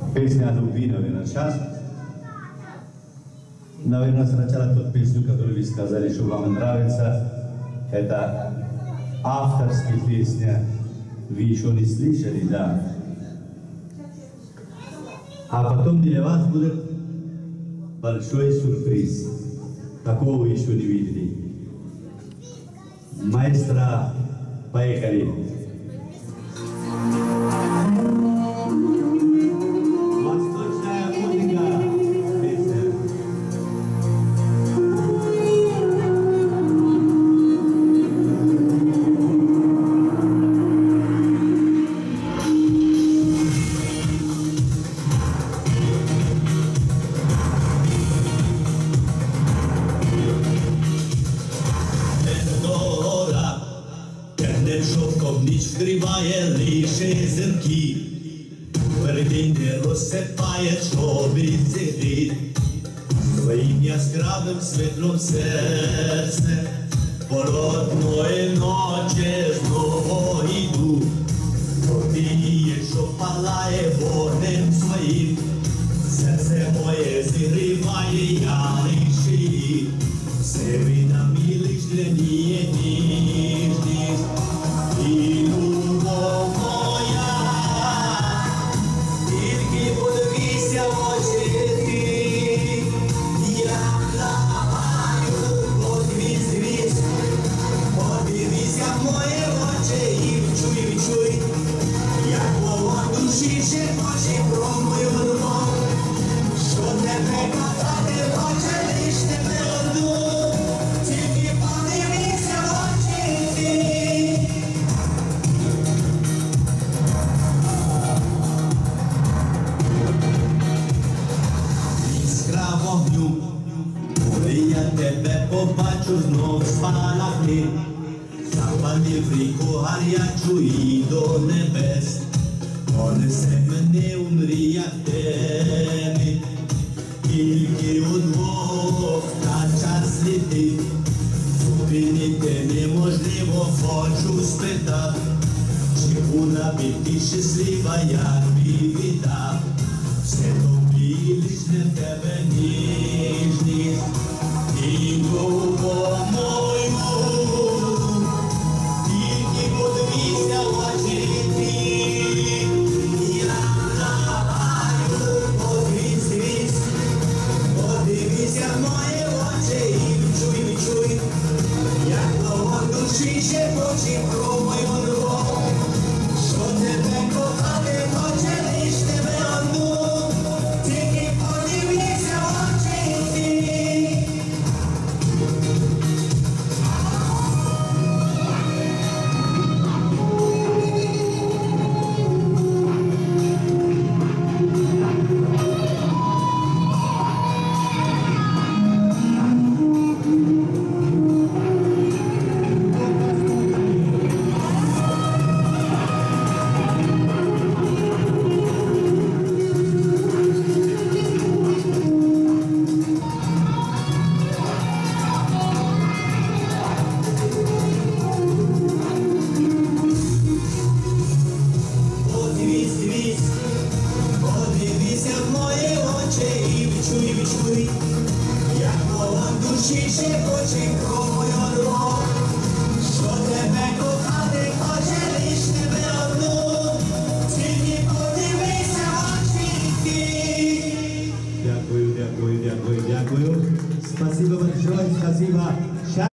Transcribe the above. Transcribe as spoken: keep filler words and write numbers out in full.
Песня «Дубинове» на час. Наверное, сначала тот песню, которую вы сказали, что вам нравится, это авторская песня. Вы еще не слышали, да? А потом для вас будет большой сюрприз. Такого еще не видели. Маэстро, поехали. Nici scrivaie lisce zerchi, Perdinde rozsepaje čobice Svojim jaskravim svetlom srce Polotno je noće znovo idu Rodinije šopalaje vodem svojim Srce moje zirivaje jališi Sebi namiliš nije nižni I ljubav moja, tільки подивися в очі ти, я благаю, подивись, дивись, подивися в мої очі і відчуй, відчуй, як вогонь душі шепоче про мою любов, що тебе кохати хоче лиш тебе одну, тільки подивися в очі ти. Вогню, коли я тебе побачу, знов спалахни, запалив ріку гарячу і до небес, понесе мене у мріях темі, тільки удвох на час летить, зупинити неможливо, хочу спитати, чи була б ти щаслива, як би віддав, все тобі лиш для тебе ніжність і любов мою. Тільки подивися в очі ти, я благаю, подивись, дивись, подивися в мої очі і відчуй, відчуй, як вогонь душі шепоче про мою любов, що тебе кохати хоче лиш тебе одну. Як вогонь душі шепоче про мою любов, що тебе кохати хоче лиш тебе одну, тільки подивися в очі ти. Дякую, дякую, дякую, дякую. Спасибо большое, спасибо.